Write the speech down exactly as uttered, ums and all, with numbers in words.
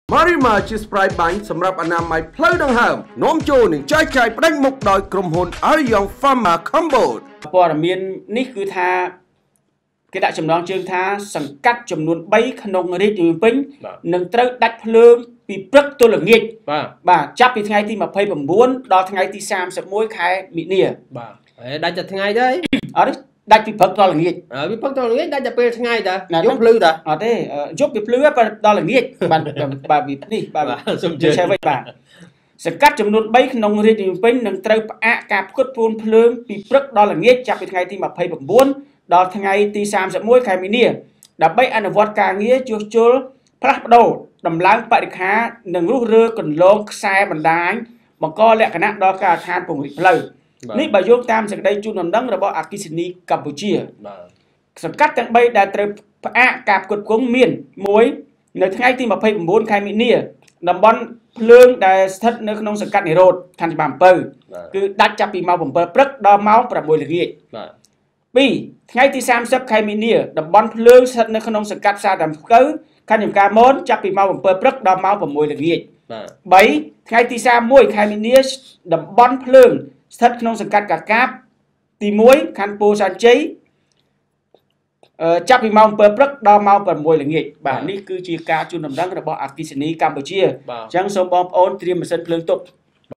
Marima ជា spray បាញ់សម្រាប់អនាម័យផ្លូវដង្ហើមនាំចូលនឹងចែកចាយផ្ដាច់មុខដោយក្រុមហ៊ុន Arion Pharma Cambodia ព័ត៌មាននេះគឺថាគេដាក់ចំណងជើងថាសង្កាត់ចំនួន3ក្នុងរាជធានីភ្នំពេញនឹងត្រូវដាច់ភ្លើងពីព្រឹកទល់ល្ងាចបាទបាទចាប់ពីថ្ងៃទី29ដល់ថ្ងៃទី31ខែមិនិនាបាទហើយដាច់តែថ្ងៃទេអត់ទេដាច់ពីព្រឹកដល់ល្ងាចពីព្រឹកដល់ល្ងាចដាច់តែពេលថ្ងៃតាយប់ភ្លឺតាអត់ទេយប់វាភ្លឺដល់ល្ងាចបាទបាទវានេះបាទសុំជឿឆែវិញបាទសង្កាត់ចំនួន3ក្នុងរាជធានីភ្នំពេញនឹងត្រូវផ្អាកការផ្គត់ផ្គង់ភ្លើងពីព្រឹកដល់ល្ងាចចាប់ពីថ្ងៃទី29ដល់ថ្ងៃទី31ខែមីនាដើម្បីអនុវត្តការងារជួសជុលផ្លាស់ប្ដូរដំឡើងបរិក្ខារនិងរុះរើកន្លងខ្សែបណ្ដាញបង្កលក្ខណៈដល់ការដ្ឋានពង្រីកផ្លូវនេះបើយោងតាមសេចក្តីជូនដំណឹងរបស់អគ្គិសនីកម្ពុជាសង្កាត់ទាំង3ដែលត្រូវផ្អាកការផ្គត់ផ្គង់មានមួយនៅថ្ងៃទី29ខែមីនាតំបន់ភ្លើងដែលស្ថិតនៅក្នុងសង្កាត់និរោធខណ្ឌច្បារអំពៅគឺដាច់ចាប់ពីម៉ោង7ព្រឹកដល់ម៉ោង6ល្ងាចបាទពីរថ្ងៃទី30ខែមីនាតំបន់ភ្លើងស្ថិតនៅក្នុងសង្កាត់ផ្សារដាំស្កូវខណ្ឌចំការមនចាប់ពីម៉ោង7ព្រឹកដល់ម៉ោង6ល្ងាចបាទបីថ្ងៃទី31ខែមីនាតំបន់ភ្លើងស្ថិតក្នុងសង្កាត់កាកាបទី1ខណ្ឌពោធិ៍សែនជ័យអឺចាប់ពីម៉ោង7ព្រឹកដល់ម៉ោង6ល្ងាចបាទនេះគឺជាការជូនដំណឹងរបស់អគ្គិសនីកម្ពុជាអញ្ចឹងសូមបងប្អូនត្រៀមម៉ាស៊ីនភ្លើងទុក